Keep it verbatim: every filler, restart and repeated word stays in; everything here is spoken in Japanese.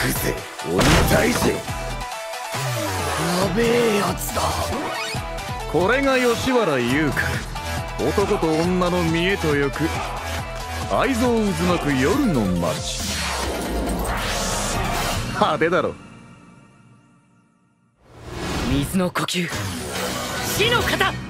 くぜ鬼退治。 やべえやつだ。 これが吉原優香、男と女の見栄とよく愛憎渦巻く夜の街。派手だろ。 水の呼吸、死の型。